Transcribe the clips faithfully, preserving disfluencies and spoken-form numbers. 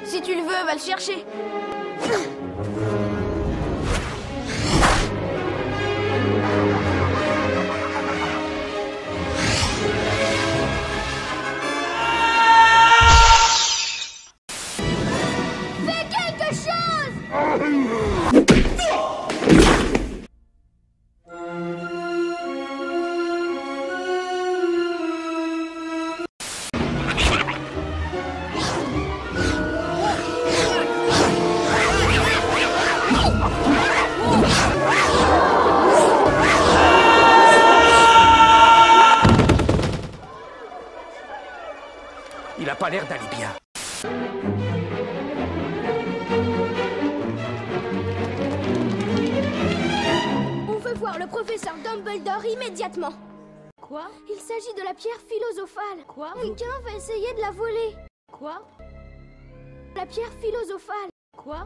Si tu le veux, va le chercher. Fais quelque chose! Il a pas l'air d'aller bien. On veut voir le professeur Dumbledore immédiatement. Quoi? Il s'agit de la pierre philosophale. Quoi? Quelqu'un va essayer de la voler. Quoi? La pierre philosophale. Quoi?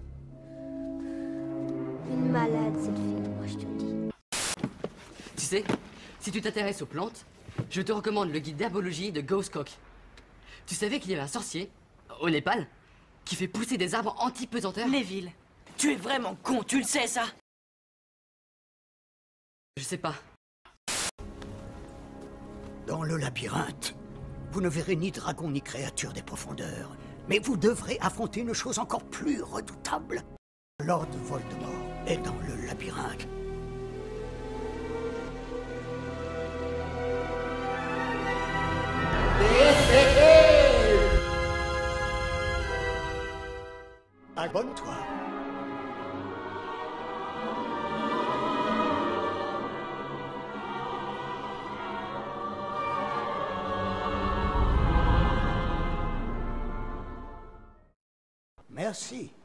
Une malade, cette fille, moi je te le dis. Tu sais, si tu t'intéresses aux plantes, je te recommande le guide d'herbologie de Ghostcock. Tu savais qu'il y avait un sorcier, au Népal, qui fait pousser des arbres anti-pesanteur? Neville, tu es vraiment con, tu le sais ça? Je sais pas. Dans le labyrinthe, vous ne verrez ni dragon ni créature des profondeurs. Mais vous devrez affronter une chose encore plus redoutable. Lord Voldemort est dans le labyrinthe. Abonne-toi. Merci.